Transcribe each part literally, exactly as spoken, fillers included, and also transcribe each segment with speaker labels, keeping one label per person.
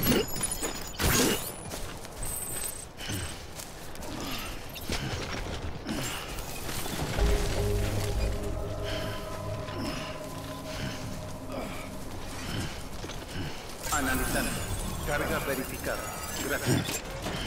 Speaker 1: Analizando. Carga verificada. Gracias.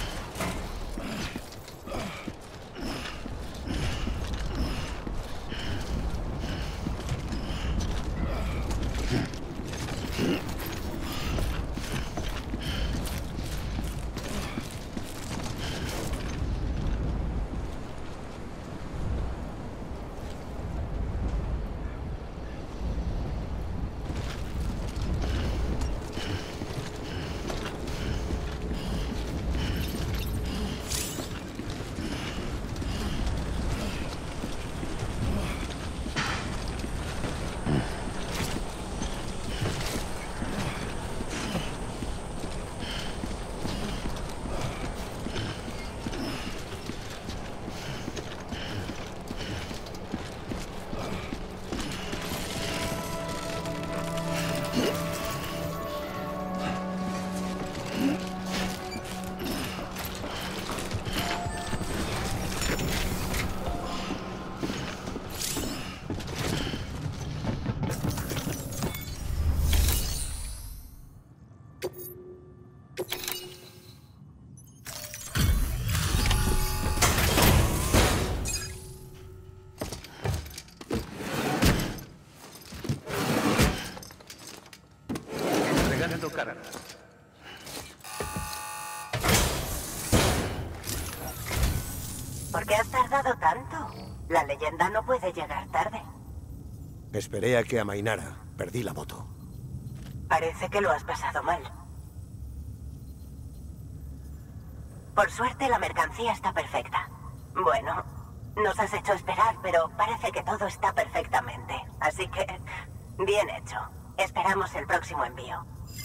Speaker 2: ¿Por qué has tardado tanto? La leyenda no puede llegar tarde.
Speaker 3: Esperé a que amainara. Perdí la moto.
Speaker 2: Parece que lo has pasado mal. Por suerte, la mercancía está perfecta. Bueno, nos has hecho esperar, pero parece que todo está perfectamente. Así que, bien hecho. Esperamos el próximo envío.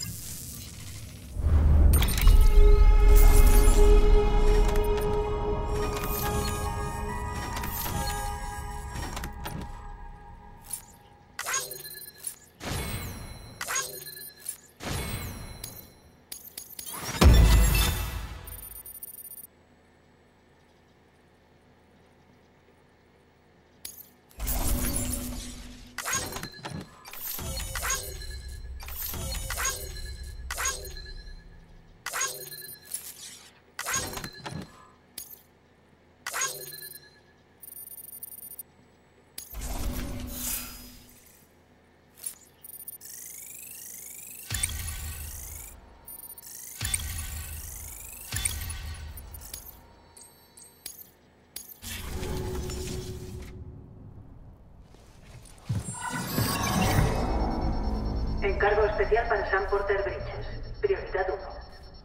Speaker 2: Encargo especial para Sam Porter Bridges. Prioridad uno.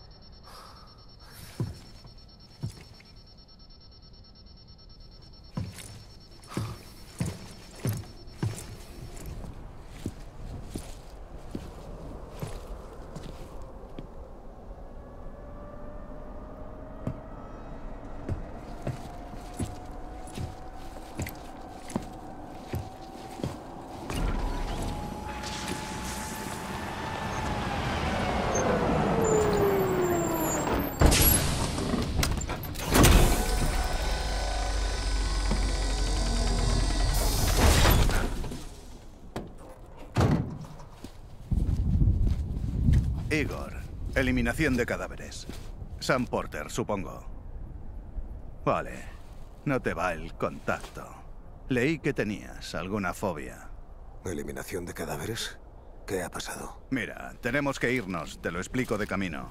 Speaker 4: Igor, eliminación de cadáveres. Sam Porter, supongo. Vale, no te va el contacto. Leí que tenías alguna fobia.
Speaker 3: ¿Eliminación de cadáveres? ¿Qué ha pasado?
Speaker 4: Mira, tenemos que irnos, te lo explico de camino.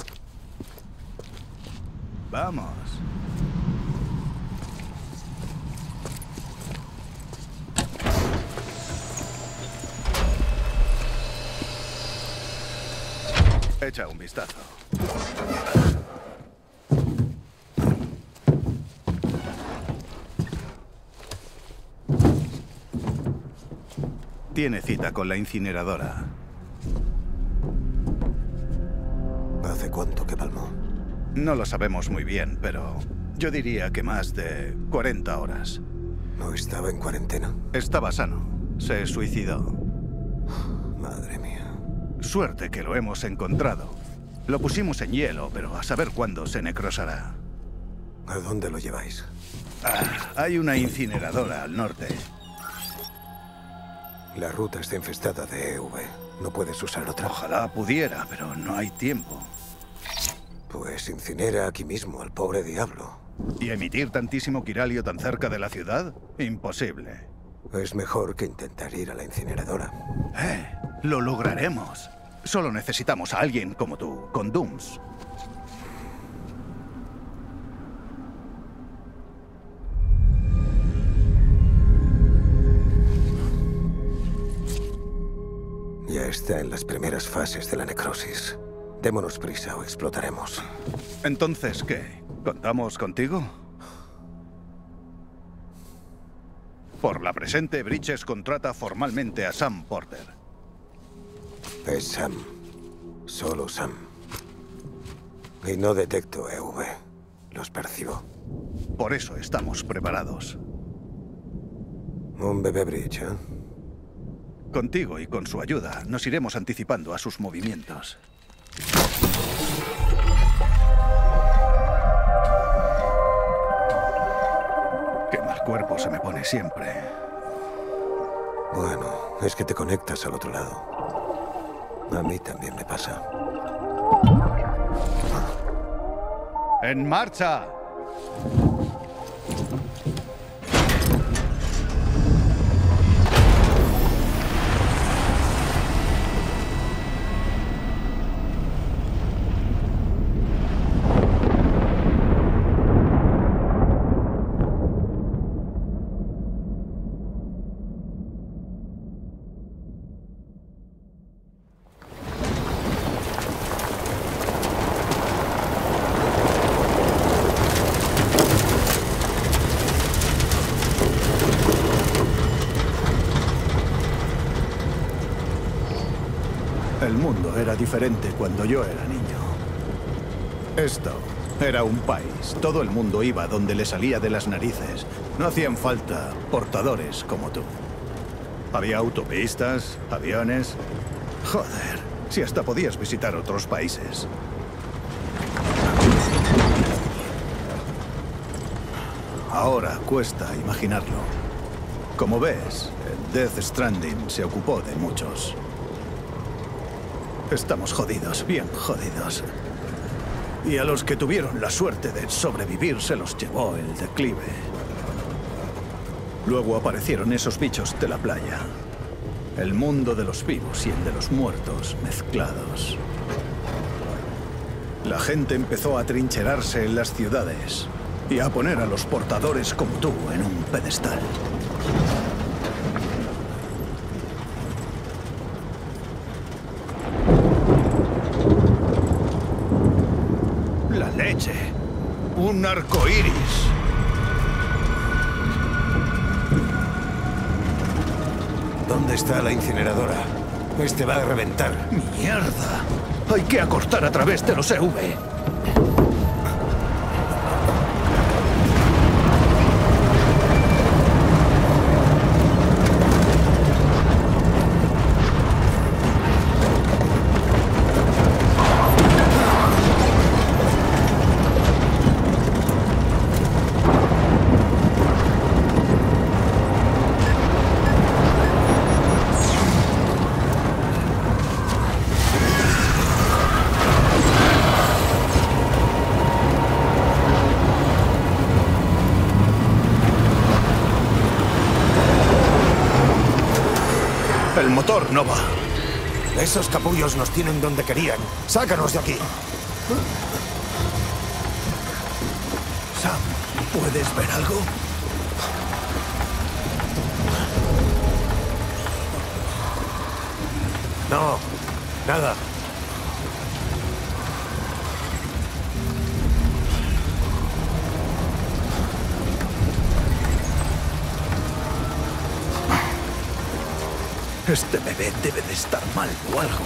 Speaker 4: Vamos. Echa un vistazo. Tiene cita con la incineradora.
Speaker 3: ¿Hace cuánto que palmó?
Speaker 4: No lo sabemos muy bien, pero yo diría que más de cuarenta horas.
Speaker 3: ¿No estaba en cuarentena?
Speaker 4: Estaba sano. Se suicidó.
Speaker 3: Madre mía.
Speaker 4: Suerte que lo hemos encontrado. Lo pusimos en hielo, pero a saber cuándo se necrosará.
Speaker 3: ¿A dónde lo lleváis?
Speaker 4: Ah, hay una incineradora al norte.
Speaker 3: La ruta está infestada de E V. No puedes usar otra.
Speaker 4: Ojalá pudiera, pero no hay tiempo.
Speaker 3: Pues incinera aquí mismo al pobre diablo.
Speaker 4: ¿Y emitir tantísimo quiralio tan cerca de la ciudad? Imposible.
Speaker 3: Es mejor que intentar ir a la incineradora.
Speaker 4: Eh, lo lograremos. Solo necesitamos a alguien como tú, con Dooms.
Speaker 3: Ya está en las primeras fases de la necrosis. Démonos prisa o explotaremos.
Speaker 4: Entonces, ¿qué? ¿Contamos contigo? Por la presente, Bridges contrata formalmente a Sam Porter.
Speaker 3: Es Sam. Solo Sam. Y no detecto E V. Los percibo.
Speaker 4: Por eso estamos preparados.
Speaker 3: Un bebé Bridge, ¿eh?
Speaker 4: Contigo y con su ayuda, nos iremos anticipando a sus movimientos. Qué mal cuerpo se me pone siempre.
Speaker 3: Bueno, es que te conectas al otro lado. A mí también me pasa.
Speaker 4: ¡En marcha! El mundo era diferente cuando yo era niño. Esto era un país. Todo el mundo iba donde le salía de las narices. No hacían falta portadores como tú. Había autopistas, aviones... Joder, si hasta podías visitar otros países. Ahora cuesta imaginarlo. Como ves, el Death Stranding se ocupó de muchos. Estamos jodidos, bien jodidos. Y a los que tuvieron la suerte de sobrevivir se los llevó el declive. Luego aparecieron esos bichos de la playa. El mundo de los vivos y el de los muertos mezclados. La gente empezó a trincherarse en las ciudades y a poner a los portadores como tú en un pedestal. La leche. Un arco iris.
Speaker 3: ¿Dónde está la incineradora? Este va a reventar.
Speaker 4: ¡Mierda! Hay que acortar a través de los E V. El motor no va.
Speaker 3: Esos capullos nos tienen donde querían. ¡Sácanos de aquí!
Speaker 4: Sam, ¿puedes ver algo?
Speaker 3: No, nada.
Speaker 4: Este bebé debe de estar mal o algo.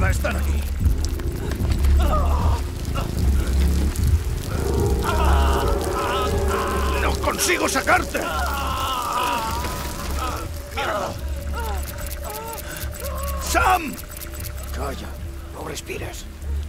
Speaker 4: mierda están aquí? ¡No consigo sacarte! ¡Mierda! ¡Sam!
Speaker 3: Calla, no respires.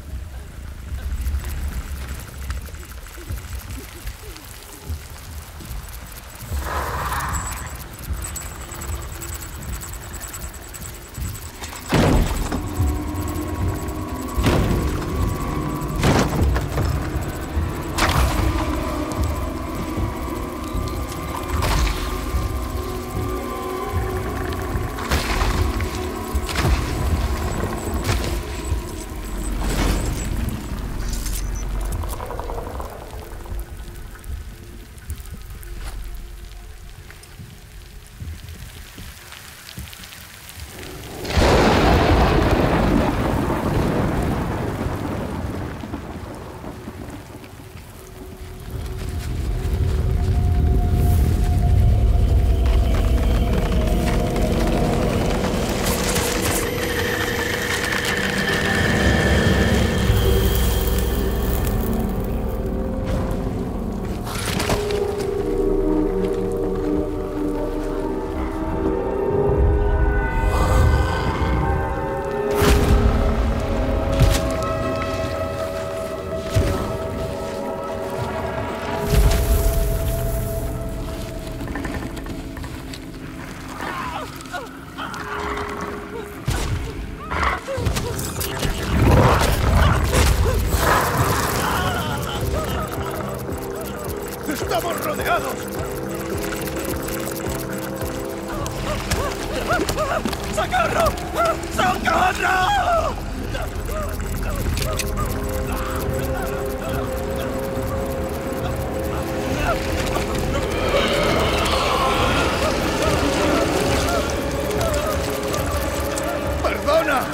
Speaker 4: ¡Estamos rodeados! ¡Socorro! ¡Socorro! ¡Perdona!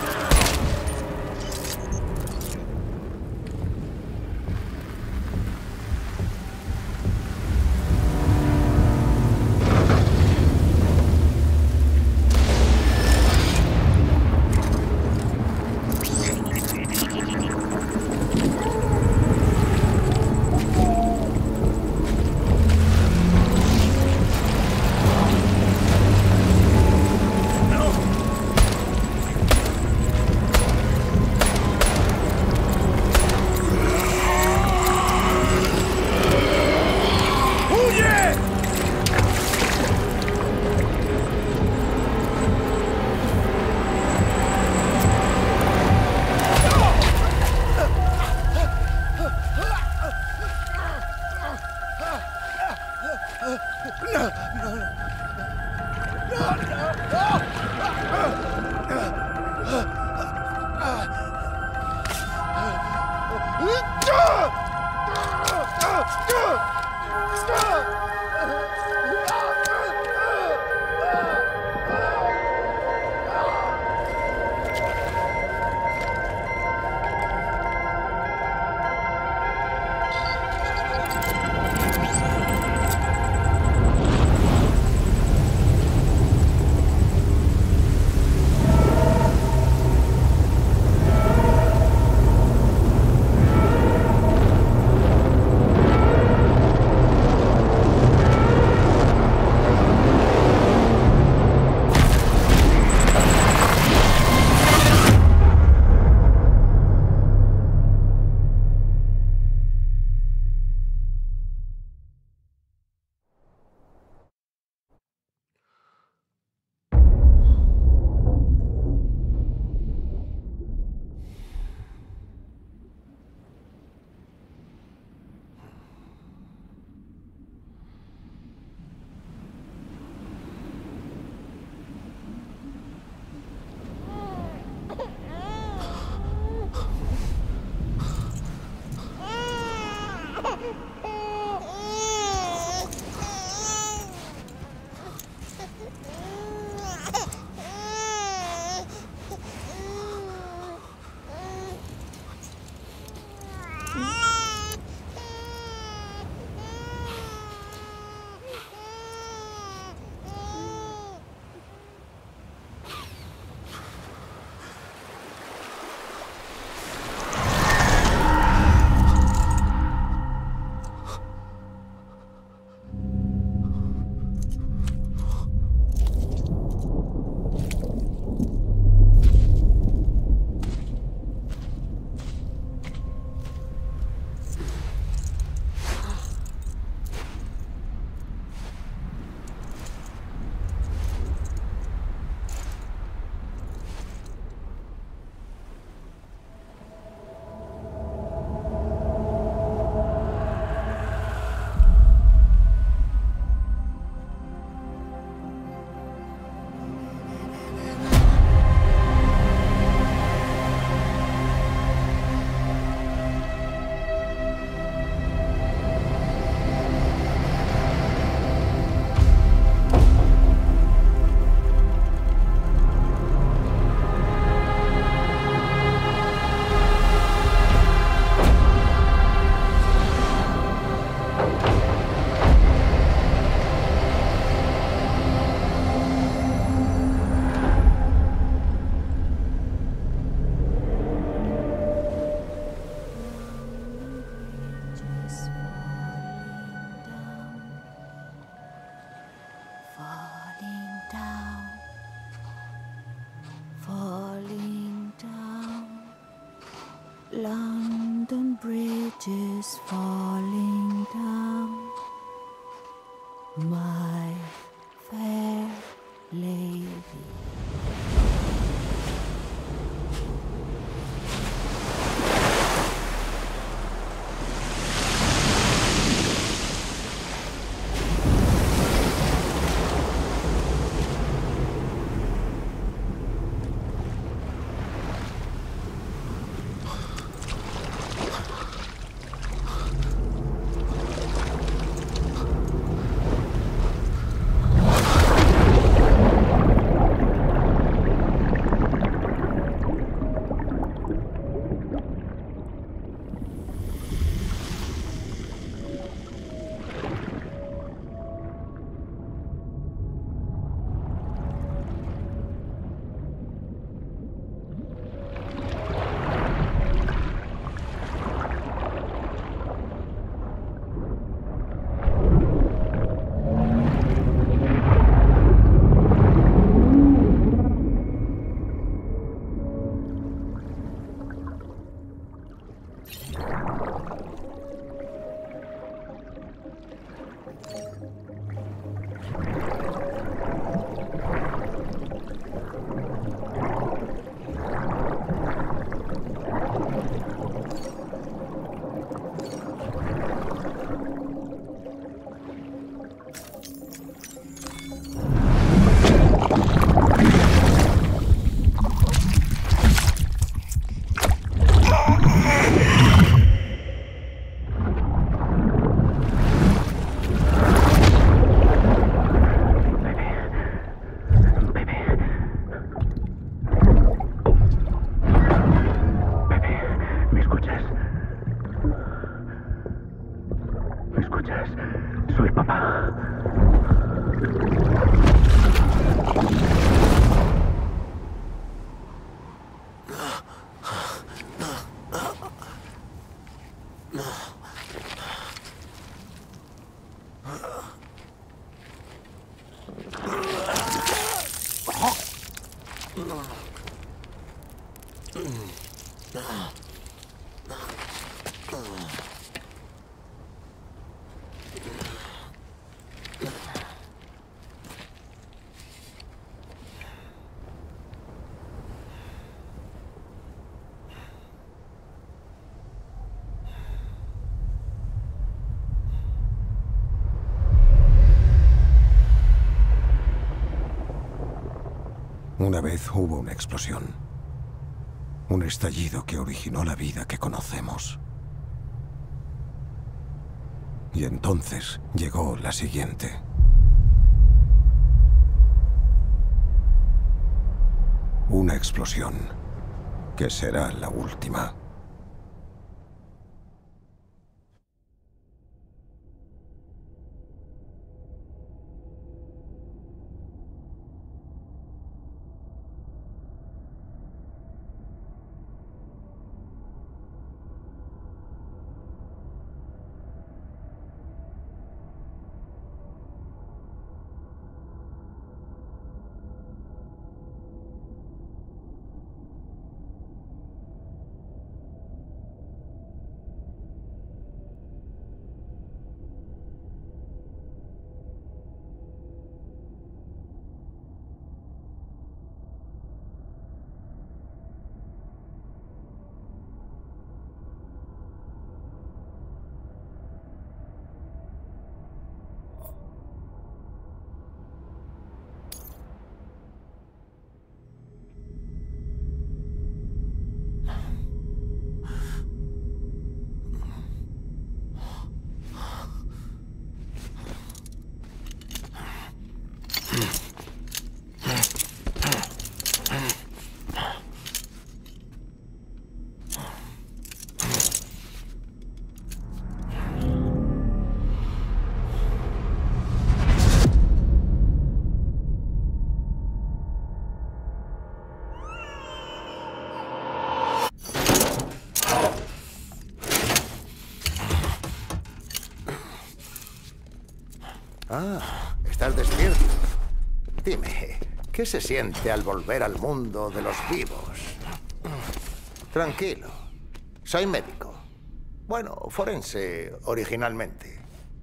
Speaker 5: London Bridge is falling down, my fair lady.
Speaker 3: Una vez hubo una explosión. Un estallido que originó la vida que conocemos. Y entonces llegó la siguiente. Una explosión que será la última.
Speaker 6: Ah, estás despierto. Dime, ¿qué se siente al volver al mundo de los vivos? Tranquilo. Soy médico. Bueno, forense originalmente.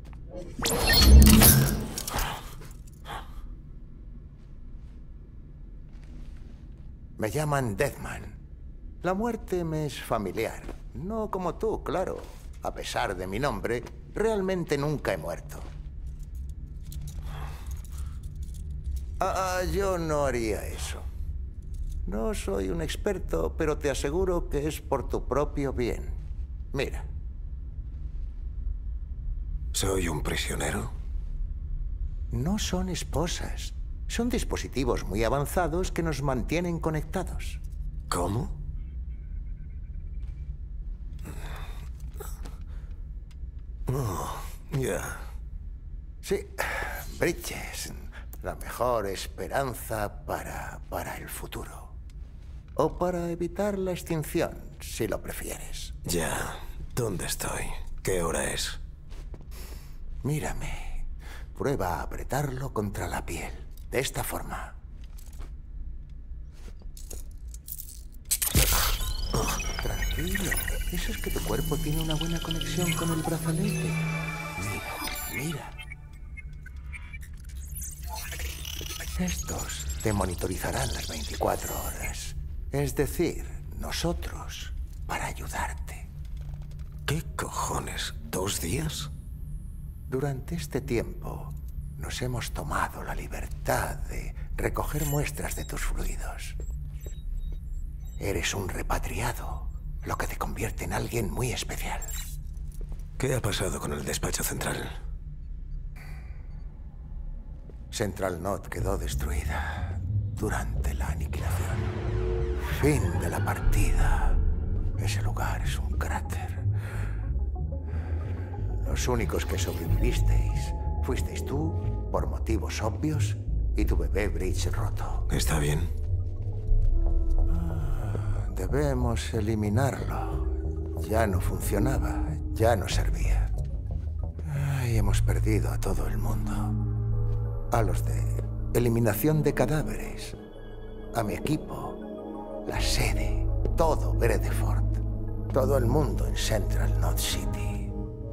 Speaker 6: Me llaman Deadman. La muerte me es familiar. No como tú, claro. A pesar de mi nombre, realmente nunca he muerto. Ah, yo no haría eso. No soy un experto, pero te aseguro que es por tu propio bien. Mira.
Speaker 3: ¿Soy un prisionero?
Speaker 6: No son esposas. Son dispositivos muy avanzados que nos mantienen conectados.
Speaker 3: ¿Cómo? Oh, ya.
Speaker 6: Sí, Bridges. La mejor esperanza para, para el futuro. O para evitar la extinción, si lo prefieres.
Speaker 3: Ya. ¿Dónde estoy? ¿Qué hora es?
Speaker 6: Mírame. Prueba a apretarlo contra la piel. De esta forma. Oh, tranquilo. Eso es que tu cuerpo tiene una buena conexión con el brazalete. Mira, mira. Estos te monitorizarán las veinticuatro horas. Es decir, nosotros, para ayudarte.
Speaker 3: ¿Qué cojones? ¿Dos días?
Speaker 6: Durante este tiempo, nos hemos tomado la libertad de recoger muestras de tus fluidos. Eres un repatriado, lo que te convierte en alguien muy especial.
Speaker 3: ¿Qué ha pasado con el despacho central?
Speaker 6: Central Knot quedó destruida durante la aniquilación. Fin de la partida. Ese lugar es un cráter. Los únicos que sobrevivisteis fuisteis tú, por motivos obvios, y tu bebé Bridge roto.
Speaker 3: ¿Está bien?
Speaker 6: Ah, debemos eliminarlo. Ya no funcionaba, ya no servía. Y hemos perdido a todo el mundo. A los de eliminación de cadáveres, a mi equipo, la sede, todo Bredefort, todo el mundo en Central Knot City.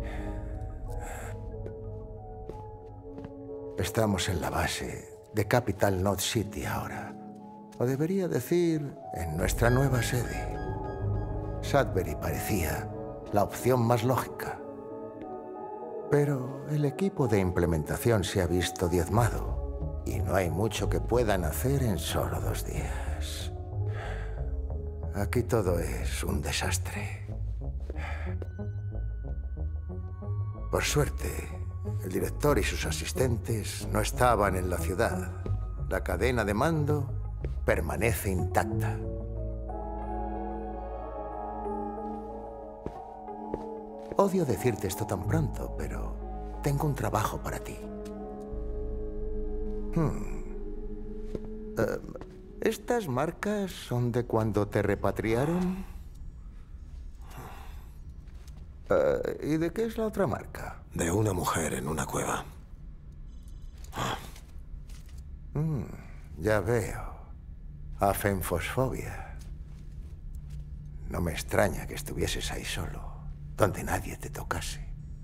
Speaker 6: Estamos en la base de Capital Knot City ahora, o debería decir, en nuestra nueva sede. Sudbury parecía la opción más lógica. Pero el equipo de implementación se ha visto diezmado y no hay mucho que puedan hacer en solo dos días. Aquí todo es un desastre. Por suerte, el director y sus asistentes no estaban en la ciudad. La cadena de mando permanece intacta. Odio decirte esto tan pronto, pero tengo un trabajo para ti. Hmm. Uh, ¿Estas marcas son de cuando te repatriaron? Uh, ¿Y de qué es la otra marca?
Speaker 3: De una mujer en una cueva.
Speaker 6: Mm, ya veo. Afenfosfobia. No me extraña que estuvieses ahí solo, donde nadie te tocase.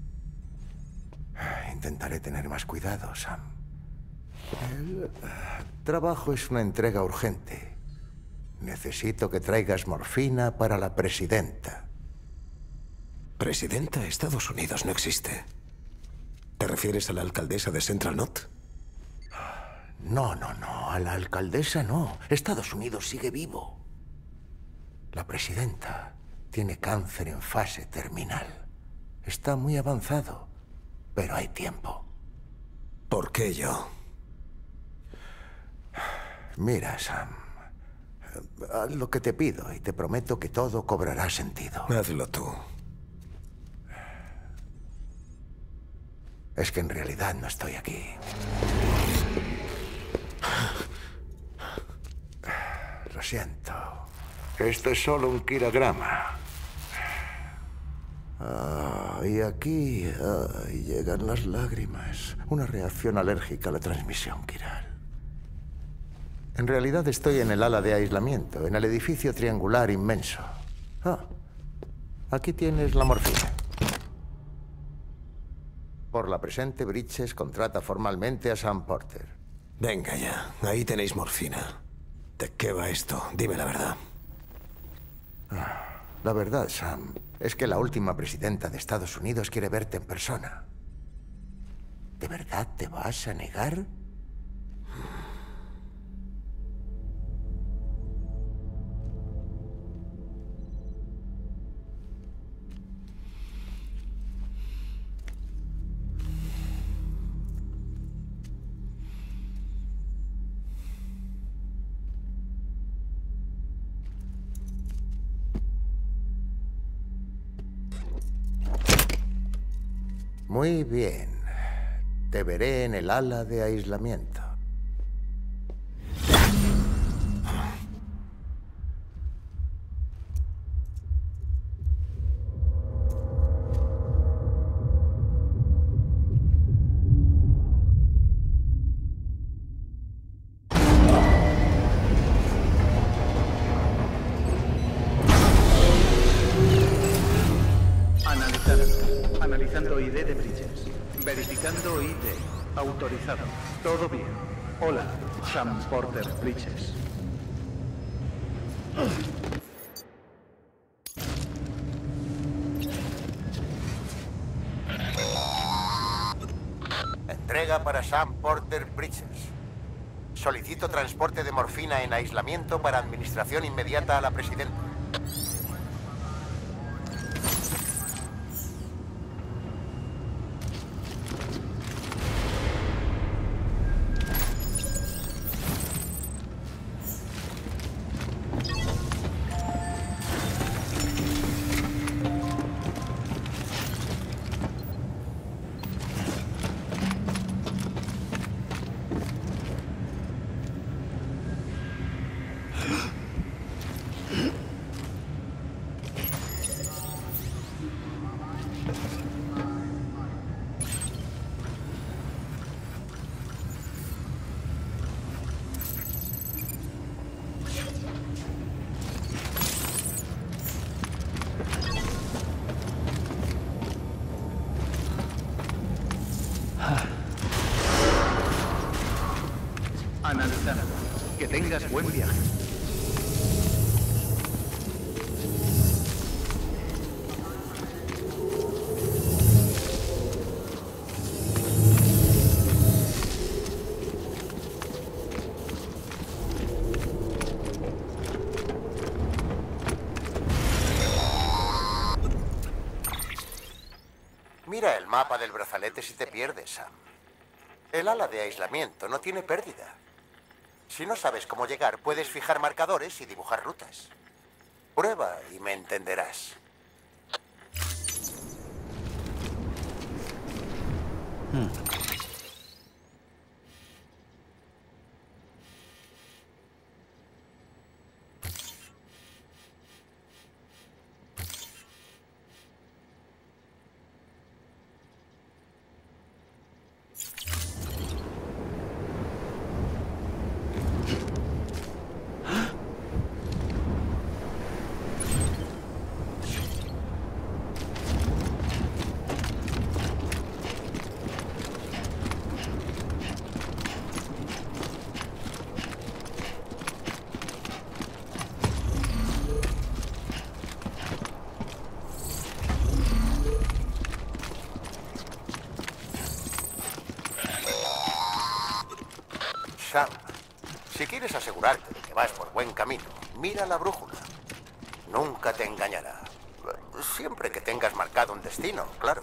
Speaker 6: Intentaré tener más cuidado, Sam. El trabajo es una entrega urgente. Necesito que traigas morfina para la presidenta.
Speaker 3: Presidenta, Estados Unidos no existe. ¿Te refieres a la alcaldesa de Central Knot?
Speaker 6: No, no, no. A la alcaldesa no. Estados Unidos sigue vivo. La presidenta tiene cáncer en fase terminal. Está muy avanzado, pero hay tiempo.
Speaker 3: ¿Por qué yo?
Speaker 6: Mira, Sam. Haz lo que te pido y te prometo que todo cobrará sentido.
Speaker 3: Hazlo tú.
Speaker 6: Es que en realidad no estoy aquí. Lo siento. Esto es solo un kiragrama. Ah, y aquí ah, llegan las lágrimas. Una reacción alérgica a la transmisión quiral. En realidad estoy en el ala de aislamiento, en el edificio triangular inmenso. Ah, Aquí tienes la morfina. Por la presente, Bridges contrata formalmente a Sam Porter.
Speaker 3: Venga ya, ahí tenéis morfina. ¿De qué va esto? Dime la verdad.
Speaker 6: La verdad, Sam, es que la última presidenta de Estados Unidos quiere verte en persona. ¿De verdad te vas a negar? Muy bien. Te veré en el ala de aislamiento.
Speaker 1: Analizando. Analizando I D de Bridges. Verificando I D. Autorizado. Todo bien. Hola, Sam Porter Bridges.
Speaker 6: Entrega para Sam Porter Bridges. Solicito transporte de morfina en aislamiento para administración inmediata a la presidenta.
Speaker 1: Analizando. Que tengas buen viaje.
Speaker 6: Mira el mapa del brazalete si te pierdes, Sam. El ala de aislamiento no tiene pérdida. Si no sabes cómo llegar, puedes fijar marcadores y dibujar rutas. Prueba y me entenderás.
Speaker 1: Hmm.
Speaker 6: Sam, si quieres asegurarte de que vas por buen camino, mira la brújula. Nunca te engañará. Siempre que tengas marcado un destino, claro.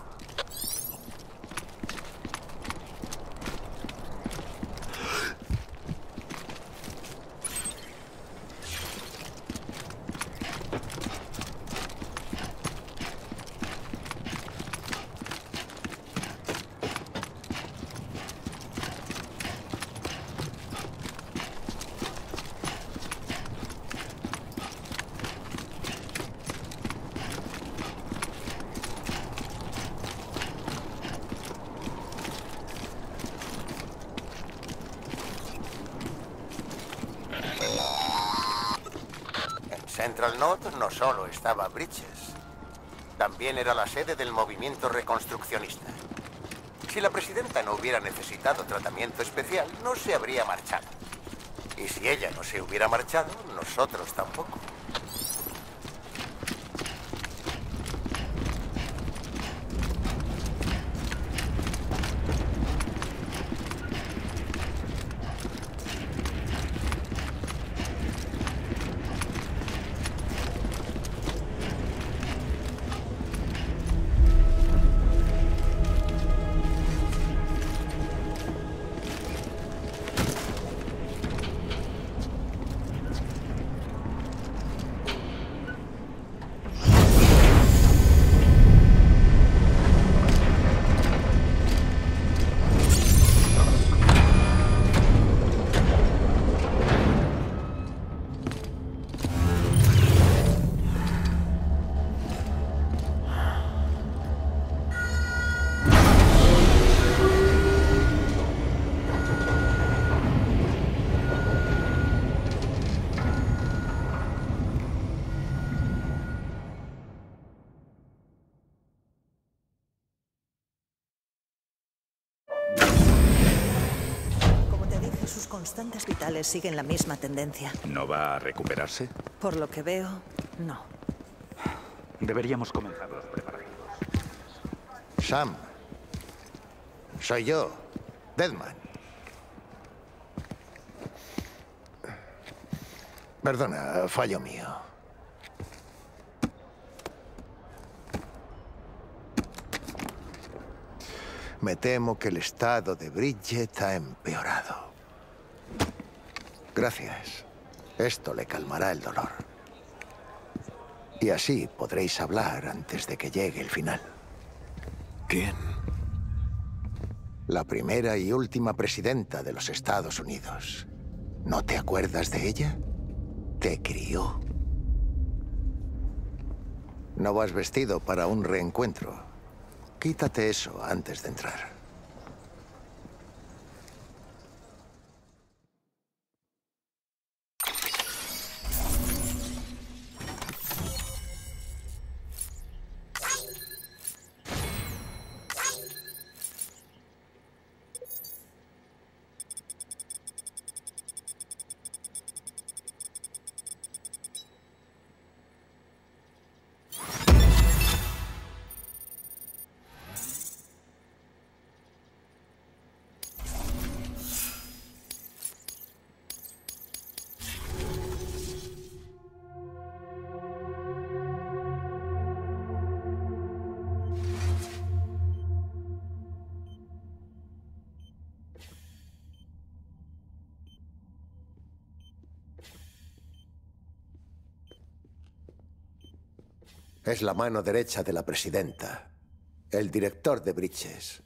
Speaker 6: Central Knot no solo estaba Bridges. También era la sede del movimiento reconstruccionista. Si la presidenta no hubiera necesitado tratamiento especial, no se habría marchado. Y si ella no se hubiera marchado, nosotros tampoco.
Speaker 7: Sus constantes vitales siguen la misma tendencia.
Speaker 8: ¿No va a recuperarse?
Speaker 7: Por lo que veo, no.
Speaker 8: Deberíamos comenzar los preparativos.
Speaker 6: Sam. Soy yo, Deadman. Perdona, fallo mío. Me temo que el estado de Bridget ha empeorado. Gracias. Esto le calmará el dolor. Y así podréis hablar antes de que llegue el final.
Speaker 3: ¿Quién?
Speaker 6: La primera y última presidenta de los Estados Unidos. ¿No te acuerdas de ella? Te crió. No vas vestido para un reencuentro. Quítate eso antes de entrar. Es la mano derecha de la presidenta. El director de Bridges.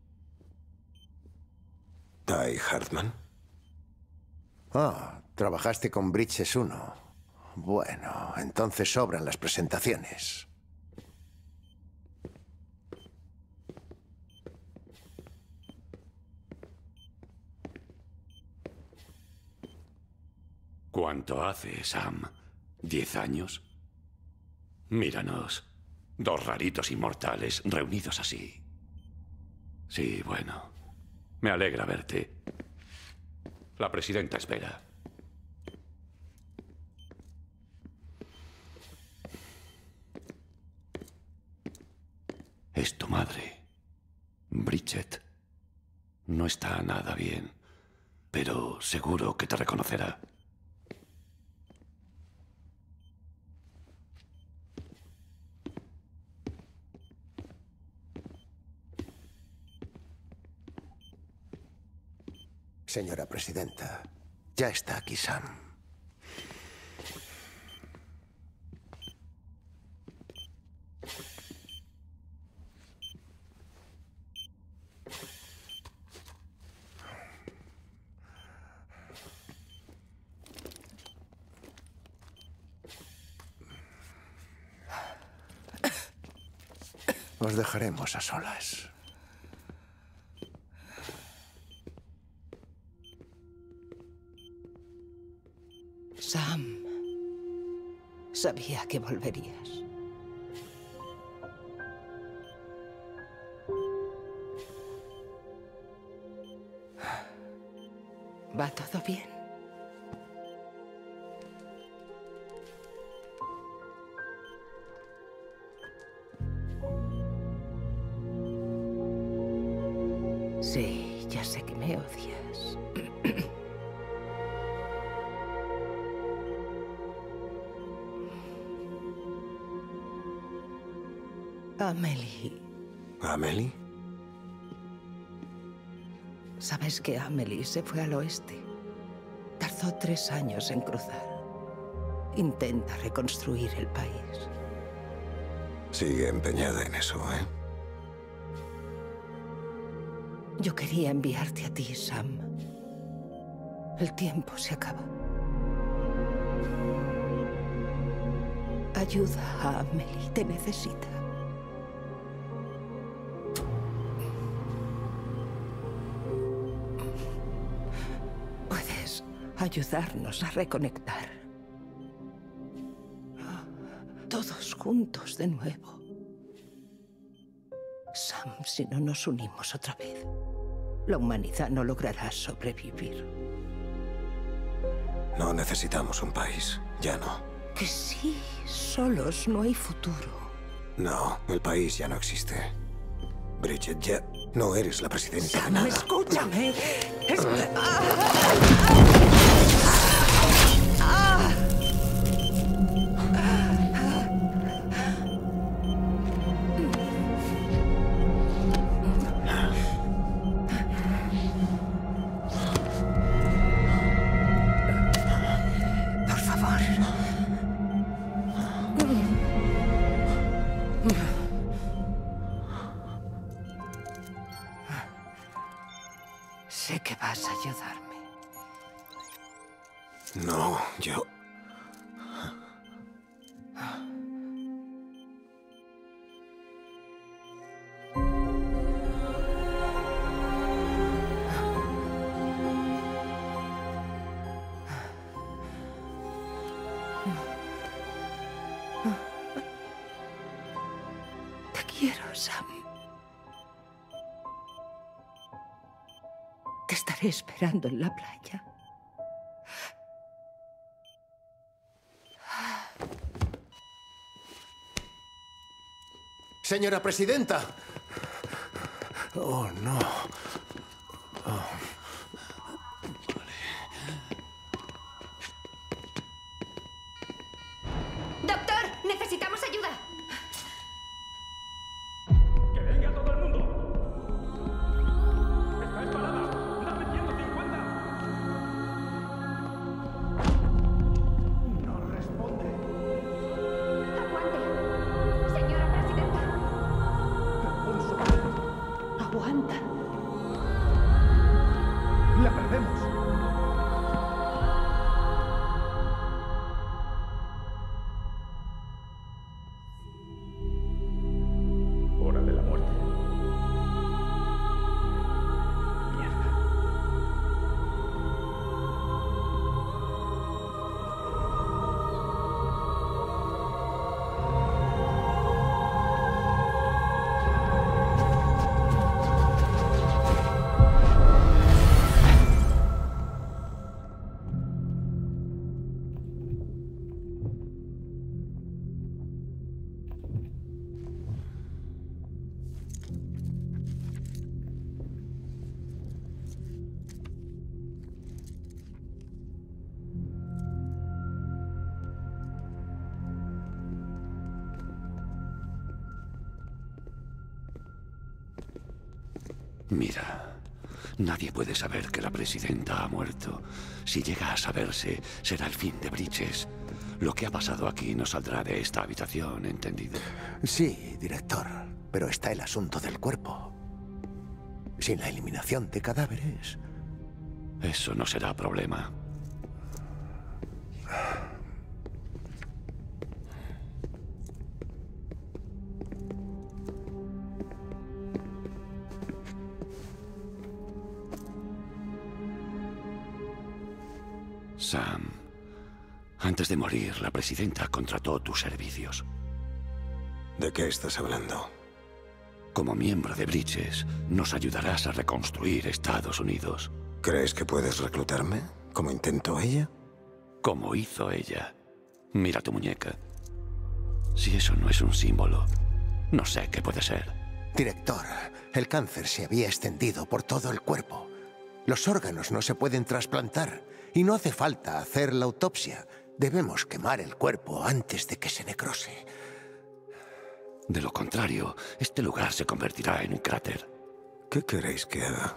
Speaker 3: ¿Ty Hartman?
Speaker 6: Ah, trabajaste con Bridges uno. Bueno, entonces sobran las presentaciones.
Speaker 8: ¿Cuánto hace, Sam? ¿Diez años? Míranos. Dos raritos inmortales reunidos así. Sí, bueno. Me alegra verte. La presidenta espera. Es tu madre. Bridget. No está nada bien, pero seguro que te reconocerá.
Speaker 6: Señora presidenta, ya está aquí Sam. Os dejaremos a solas.
Speaker 7: Sam, sabía que volverías.
Speaker 9: ¿Va todo bien? Sí, ya sé que me odias. Amelie.
Speaker 3: ¿Amelie?
Speaker 9: ¿Sabes que Amelie se fue al oeste? Tardó tres años en cruzar. Intenta reconstruir el país.
Speaker 3: Sigue empeñada en eso, ¿eh?
Speaker 9: Yo quería enviarte a ti, Sam. El tiempo se acaba. Ayuda a Amelie, te necesita. Puedes ayudarnos a reconectar. Todos juntos de nuevo. Sam, si no nos unimos otra vez, la humanidad no logrará sobrevivir.
Speaker 3: No necesitamos un país, ya no.
Speaker 9: Que sí, solos no hay futuro.
Speaker 3: No, el país ya no existe. Bridget, ya no eres la presidenta de
Speaker 9: Sam,
Speaker 3: nada.
Speaker 9: escúchame. Es... Por favor. Sé que vas a ayudarme.
Speaker 3: No, yo...
Speaker 9: Te quiero, Sam. Te estaré esperando en la playa.
Speaker 6: Señora presidenta. Oh, no. Oh.
Speaker 10: ¡Doctor! ¡Necesitamos ayuda!
Speaker 11: ¡Que venga todo el mundo! ¡Estáis parada! ¡Dame ciento cincuenta! No responde.
Speaker 10: ¡Aguante! Señora presidenta.
Speaker 9: Aguanta.
Speaker 11: ¡La perdemos! Hora de la muerte. Mierda.
Speaker 8: Mira, nadie puede saber que la presidenta ha muerto. Si llega a saberse, será el fin de Bridges. Lo que ha pasado aquí no saldrá de esta habitación, ¿entendido?
Speaker 6: Sí, director, pero está el asunto del cuerpo. Sin la eliminación de cadáveres...
Speaker 8: Eso no será problema. Sam, antes de morir, la presidenta contrató tus servicios.
Speaker 3: ¿De qué estás hablando?
Speaker 8: Como miembro de Bridges, nos ayudarás a reconstruir Estados Unidos.
Speaker 3: ¿Crees que puedes reclutarme? ¿Como intentó ella?
Speaker 8: Como hizo ella. Mira tu muñeca. Si eso no es un símbolo, no sé qué puede ser.
Speaker 6: Director, el cáncer se había extendido por todo el cuerpo. Los órganos no se pueden trasplantar y no hace falta hacer la autopsia. Debemos quemar el cuerpo antes de que se necrose.
Speaker 8: De lo contrario, este lugar se convertirá en un cráter.
Speaker 3: ¿Qué queréis que haga?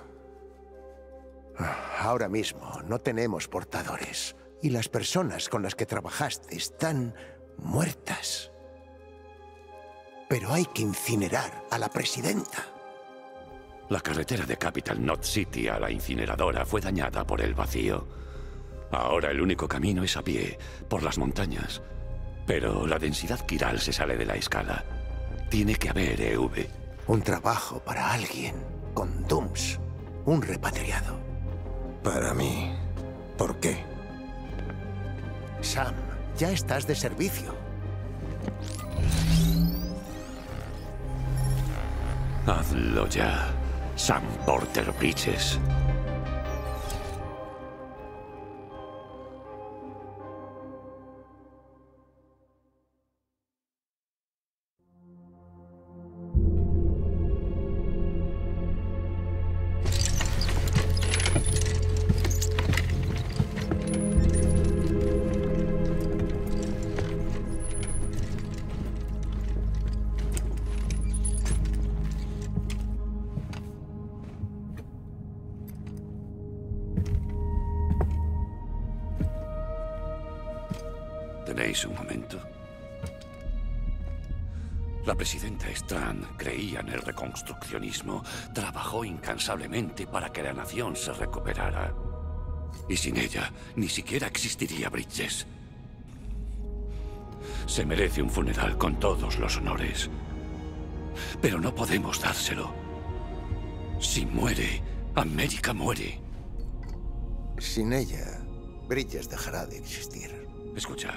Speaker 6: Ahora mismo no tenemos portadores y las personas con las que trabajaste están muertas. Pero hay que incinerar a la presidenta.
Speaker 8: La carretera de Capital Knot City a la incineradora fue dañada por el vacío. Ahora el único camino es a pie, por las montañas. Pero la densidad quiral se sale de la escala. Tiene que haber E V.
Speaker 6: Un trabajo para alguien con Dooms. Un repatriado.
Speaker 3: Para mí. ¿Por qué?
Speaker 6: Sam, ya estás de servicio.
Speaker 8: Hazlo ya, Sam Porter Bridges. ¿Tenéis un momento? La presidenta Strand creía en el reconstruccionismo. Trabajó incansablemente para que la nación se recuperara. Y sin ella, ni siquiera existiría Bridges. Se merece un funeral con todos los honores. Pero no podemos dárselo. Si muere, América muere.
Speaker 6: Sin ella, Bridges dejará de existir.
Speaker 8: Escuchad.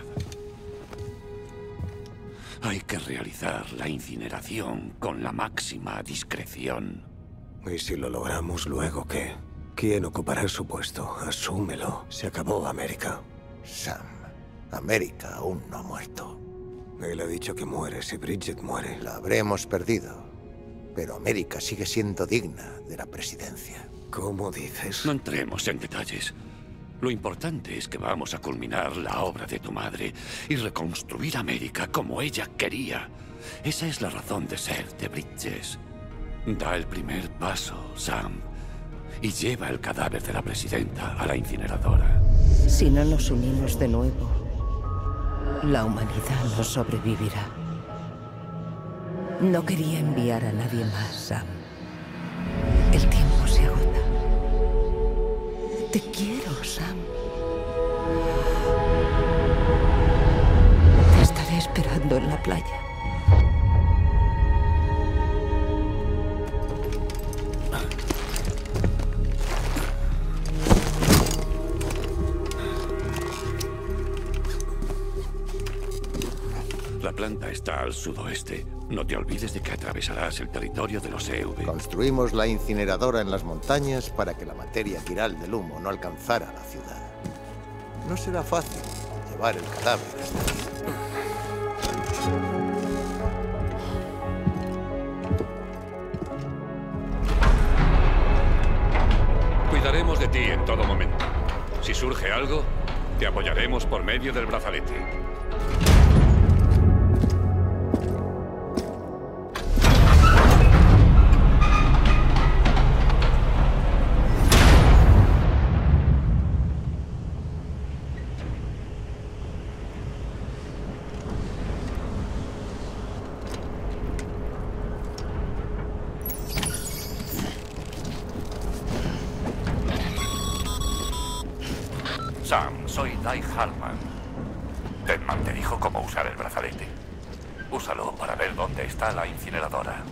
Speaker 8: Hay que realizar la incineración con la máxima discreción.
Speaker 3: ¿Y si lo logramos luego qué? ¿Quién ocupará su puesto? Asúmelo. Se acabó América.
Speaker 6: Sam, América aún no ha muerto.
Speaker 3: Él ha dicho que muere si Bridget muere.
Speaker 6: La habremos perdido. Pero América sigue siendo digna de la presidencia.
Speaker 3: ¿Cómo dices?
Speaker 8: No entremos en detalles. Lo importante es que vamos a culminar la obra de tu madre y reconstruir América como ella quería. Esa es la razón de ser de Bridges. Da el primer paso, Sam, y lleva el cadáver de la presidenta a la incineradora.
Speaker 9: Si no nos unimos de nuevo, la humanidad no sobrevivirá. No quería enviar a nadie más, Sam. El tiempo se agota. Te quiero, Sam. Te estaré esperando en la playa.
Speaker 8: La planta está al sudoeste. No te olvides de que atravesarás el territorio de los E V.
Speaker 6: Construimos la incineradora en las montañas para que la materia quiral del humo no alcanzara la ciudad. No será fácil llevar el cadáver hasta aquí.
Speaker 8: Cuidaremos de ti en todo momento. Si surge algo, te apoyaremos por medio del brazalete. Sam, soy Dai Hartman. Tedman te dijo cómo usar el brazalete. Úsalo para ver dónde está la incineradora.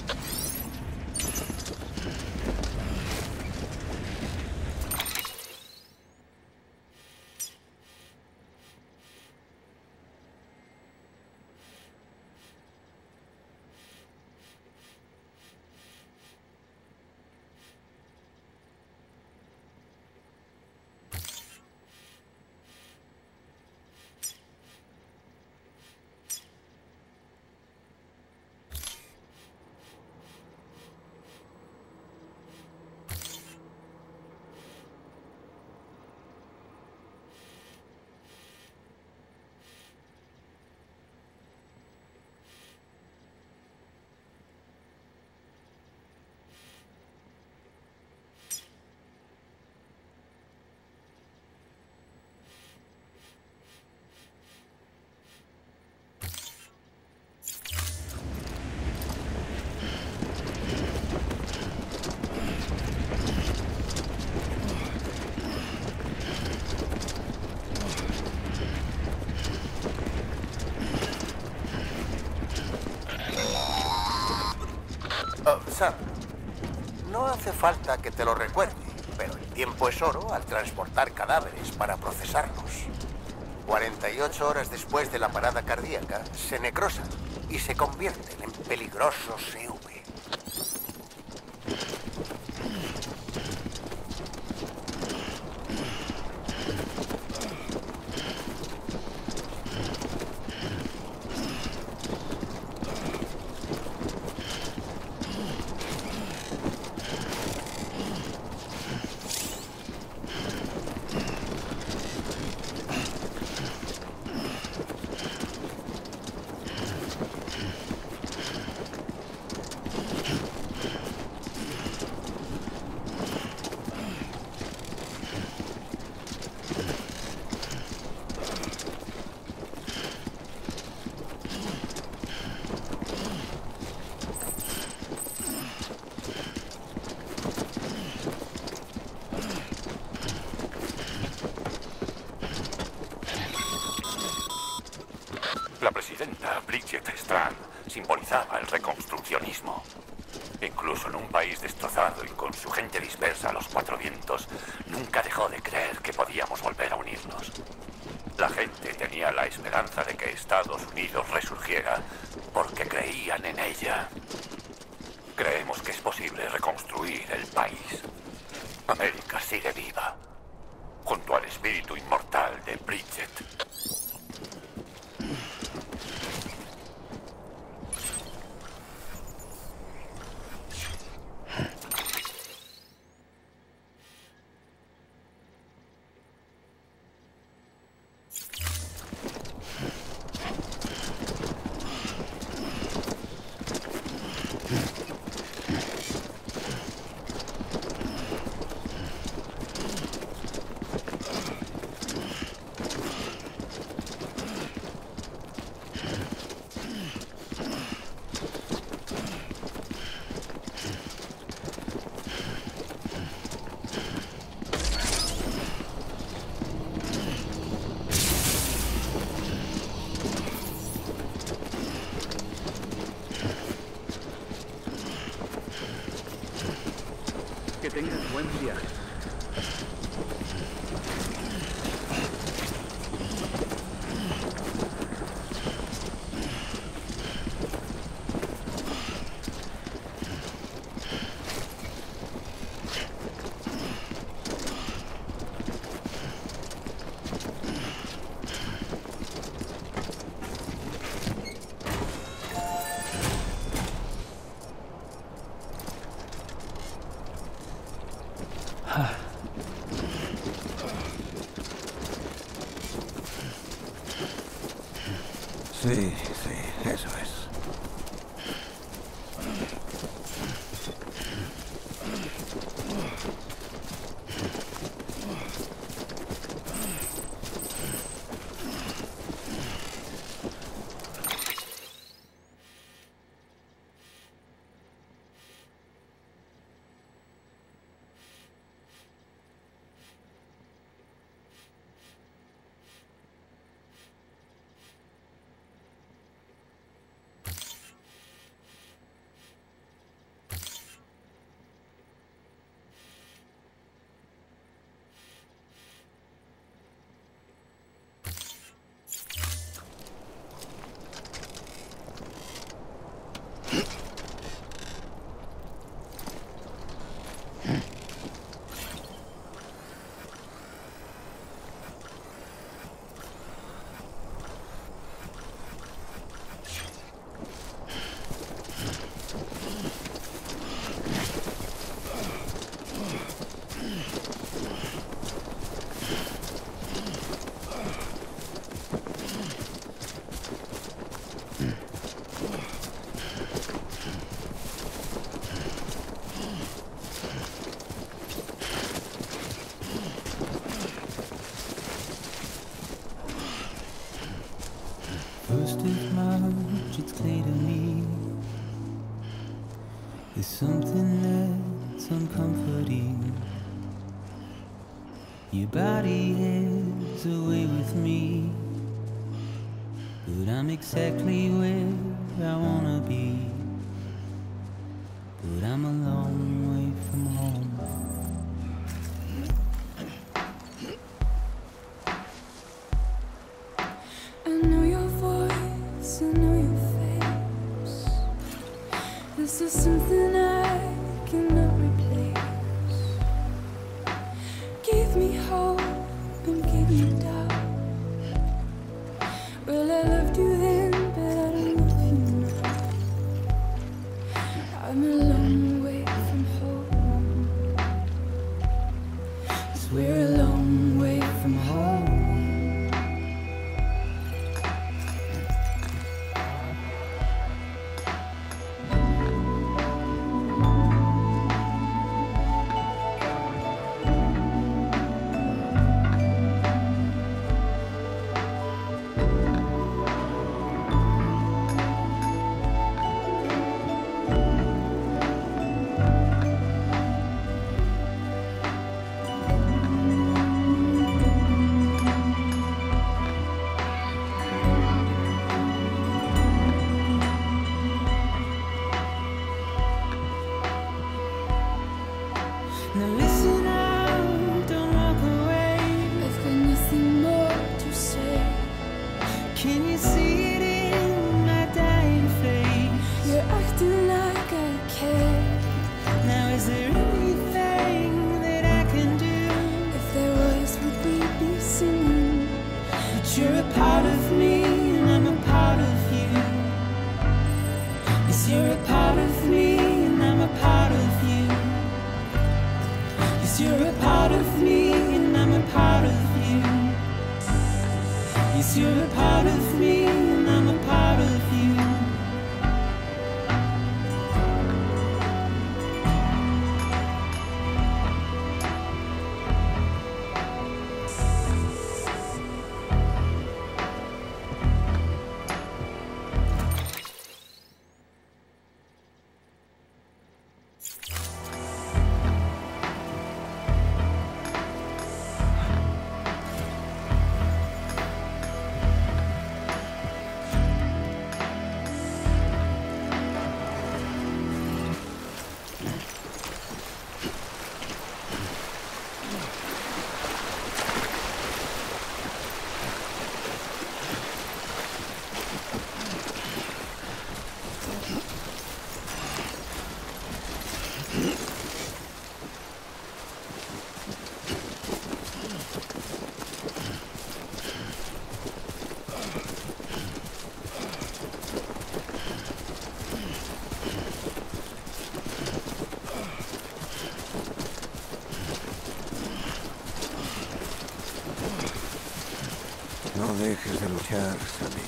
Speaker 6: Oh, Sam, no hace falta que te lo recuerde, pero el tiempo es oro al transportar cadáveres para procesarlos. cuarenta y ocho horas después de la parada cardíaca, se necrosan y se convierten en peligrosos C V.
Speaker 8: La presidenta Bridget Strand simbolizaba el reconstruccionismo. Incluso en un país destrozado y con su gente dispersa a los cuatro vientos, nunca dejó de creer que podíamos volver a unirnos. La gente tenía la esperanza de que Estados Unidos resurgiera porque creían en ella. Creemos que es posible reconstruir el país. América sigue viva, junto al espíritu inmortal de Bridget.
Speaker 1: Que tengas buen viaje.
Speaker 3: Sí, sí, eso es.
Speaker 12: First of March, it's clear to me there's something that's uncomforting. Your body heads away with me, but I'm exactly where I wanna be.
Speaker 5: This is something I cannot replace. Give me hope and give me doubt. Well, I loved you then, but I don't love you now. I'm a long way from home. 'Cause we're a long way from home.
Speaker 12: Now listen out, don't walk away.
Speaker 5: I've got nothing more to say.
Speaker 12: Can you see it in my dying face?
Speaker 5: You're acting like I care.
Speaker 12: Now is there anything that I can do?
Speaker 5: If there was, would we be singing?
Speaker 12: But you're a part of me and I'm a part of you. Yes, you're a part of me and I'm a part of you. Yes, you're a part of me and I'm a part of you. Yes, you're a part of me and I'm a part of you.
Speaker 3: No dejes de luchar, Sammy.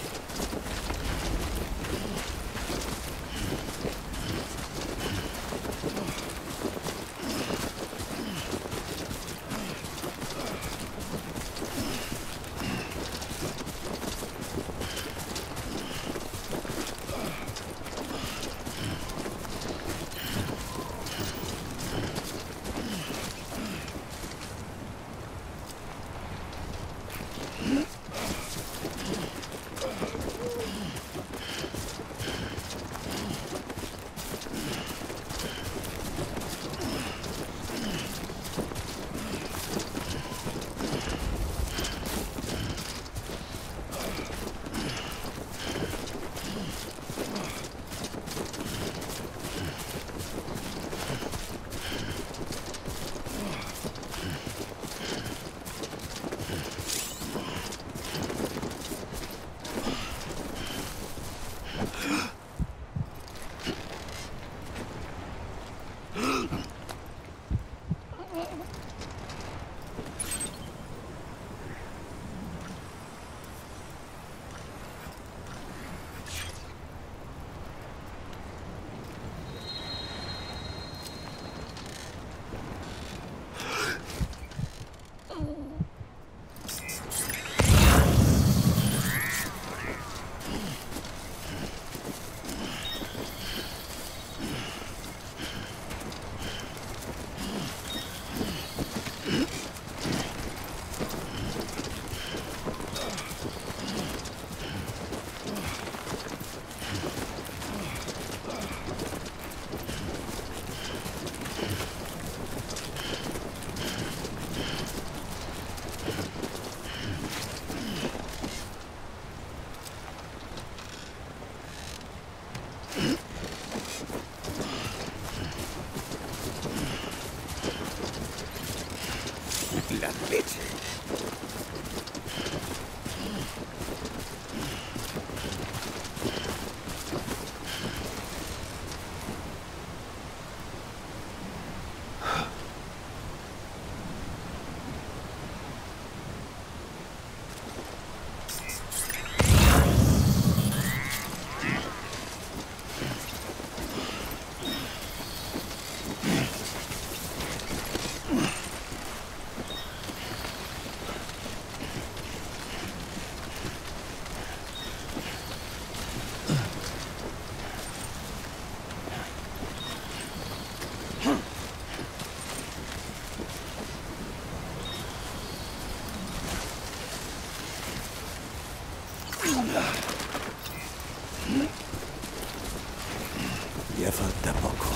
Speaker 3: Ya falta poco.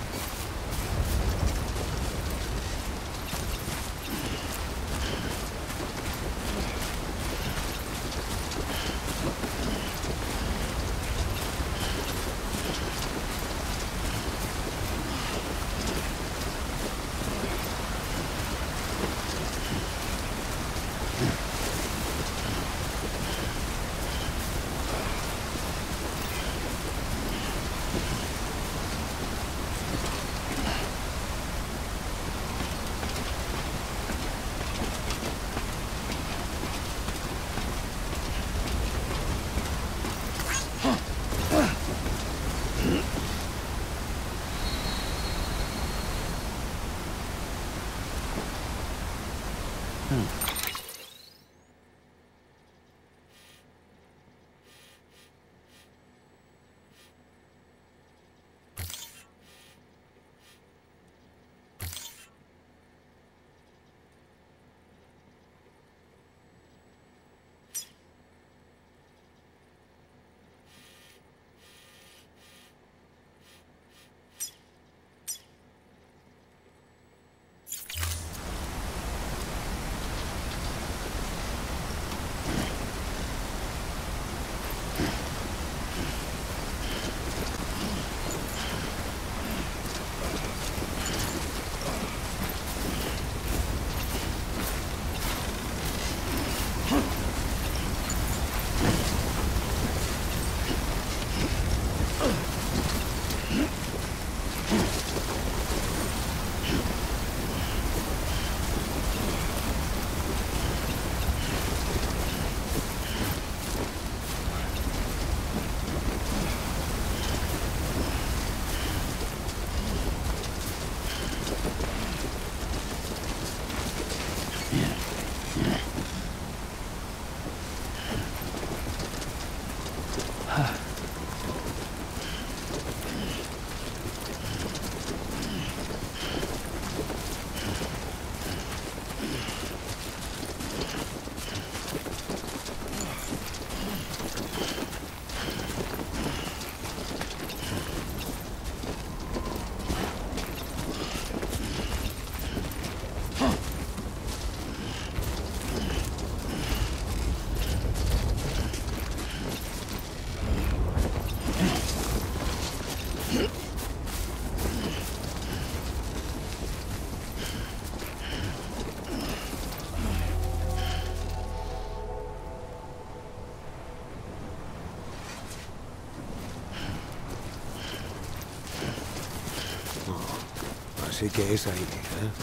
Speaker 3: Así que es ahí, ¿eh?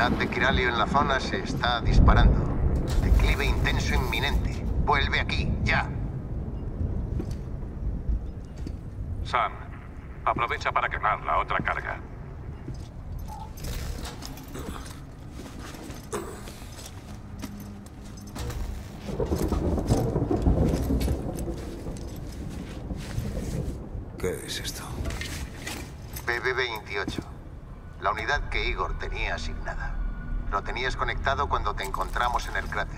Speaker 6: actividad de Kiralio en la zona se está disparando. Declive intenso inminente. Vuelve aquí, ya.
Speaker 8: Sam, aprovecha para quemar la otra carga.
Speaker 3: ¿Qué es esto?
Speaker 6: B B veintiocho. La unidad que Igor tenía asignada. Lo tenías conectado cuando te encontramos en el cráter.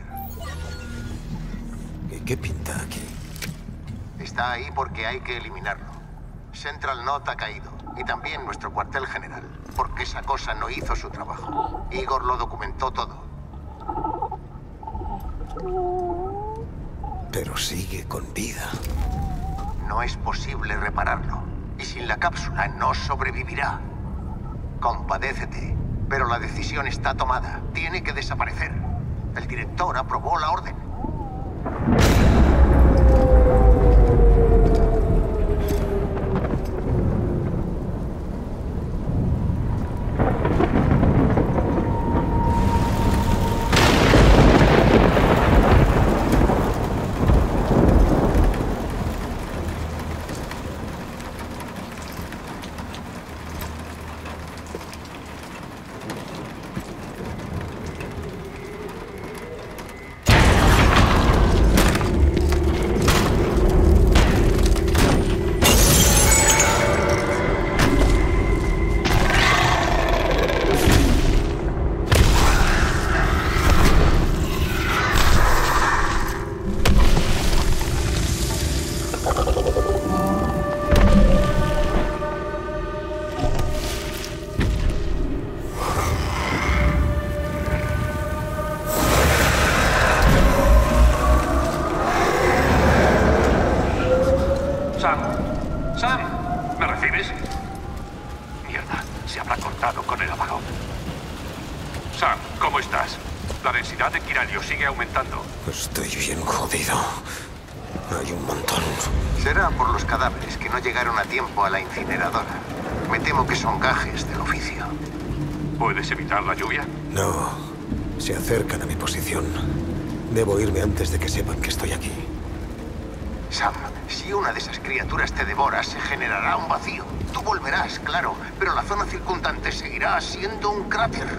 Speaker 3: ¿Y qué pinta aquí?
Speaker 6: Está ahí porque hay que eliminarlo. Central Knot ha caído. Y también nuestro cuartel general. Porque esa cosa no hizo su trabajo. Igor lo documentó todo.
Speaker 3: Pero sigue con vida.
Speaker 6: No es posible repararlo. Y sin la cápsula no sobrevivirá. Compadécete, pero la decisión está tomada. Tiene que desaparecer. El director aprobó la orden.
Speaker 3: Estoy bien jodido. Hay un montón.
Speaker 6: Será por los cadáveres que no llegaron a tiempo a la incineradora. Me temo que son gajes del oficio.
Speaker 8: ¿Puedes evitar la lluvia?
Speaker 3: No. Se acercan a mi posición. Debo irme antes de que sepan que estoy aquí.
Speaker 6: Sam, si una de esas criaturas te devora, se generará un vacío. Tú volverás, claro, pero la zona circundante seguirá siendo un cráter.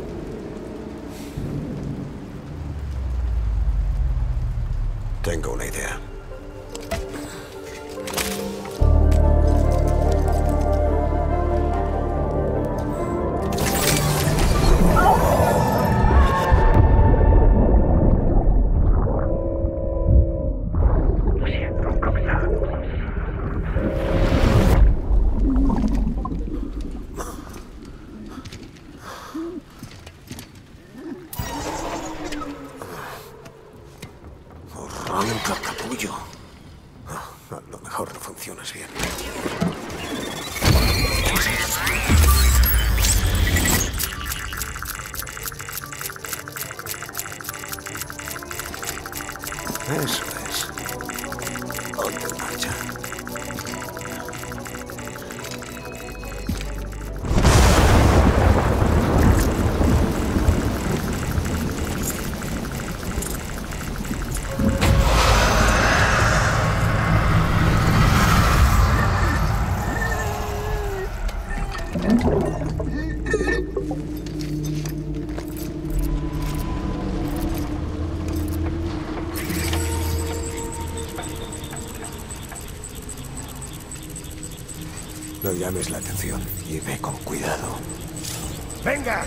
Speaker 3: Tengo una idea. Arranca, capullo. Oh, a lo mejor no funcionas bien. Eso es. Ponte en marcha. No llames la atención y ve con cuidado.
Speaker 13: ¡Venga!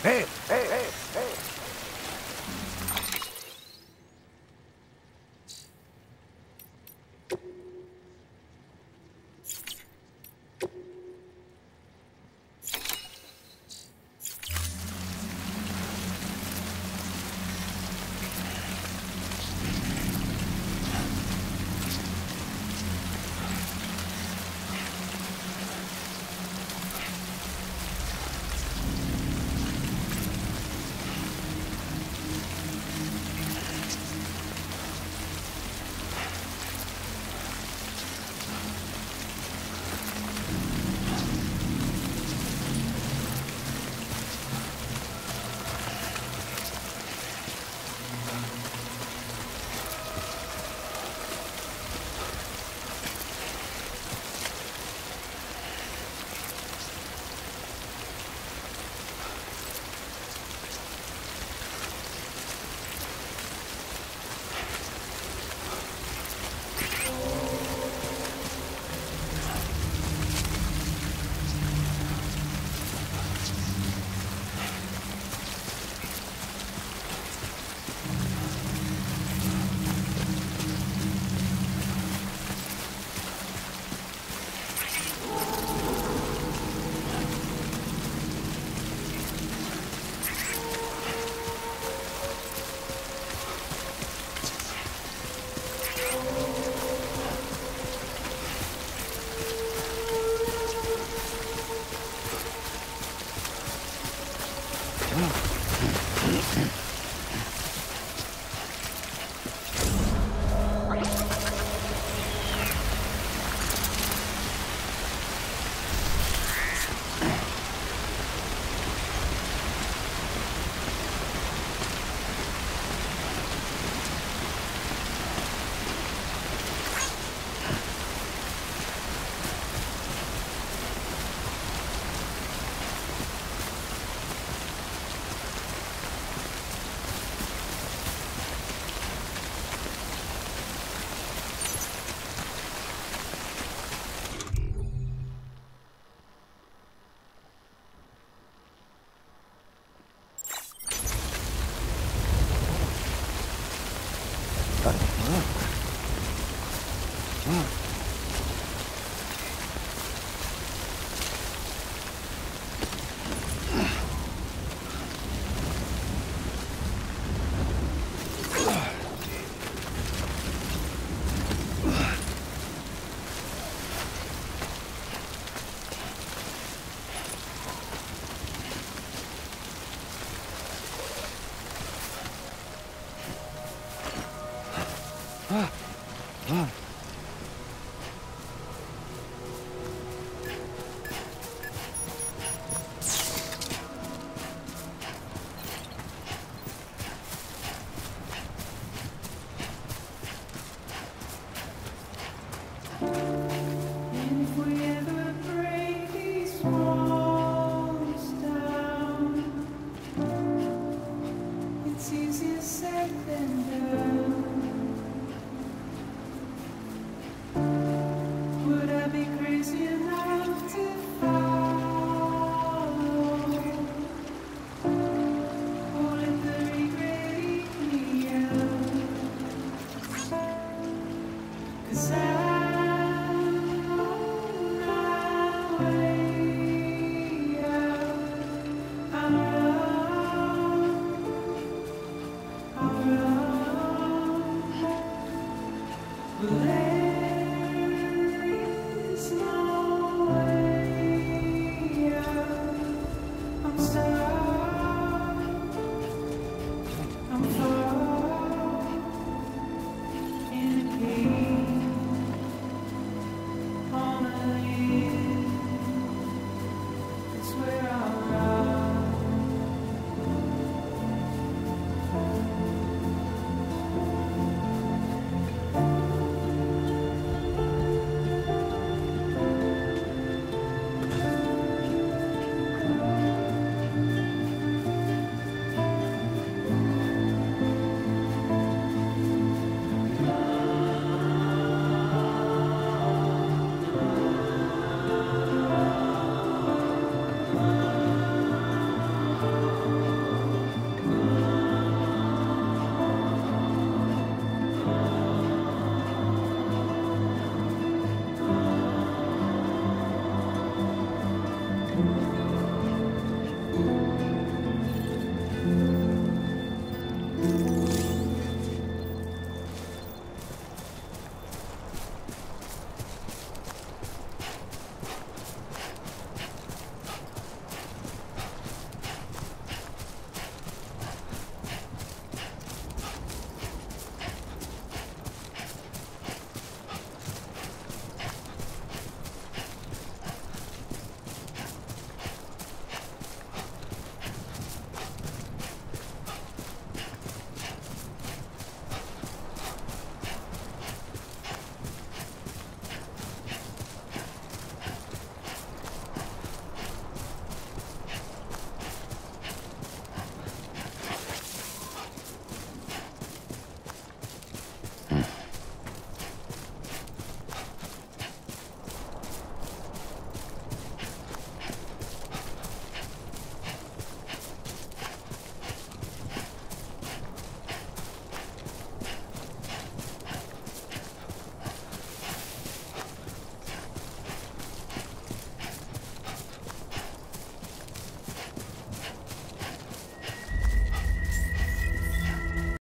Speaker 13: ¡Eh, eh, eh, eh!
Speaker 12: Where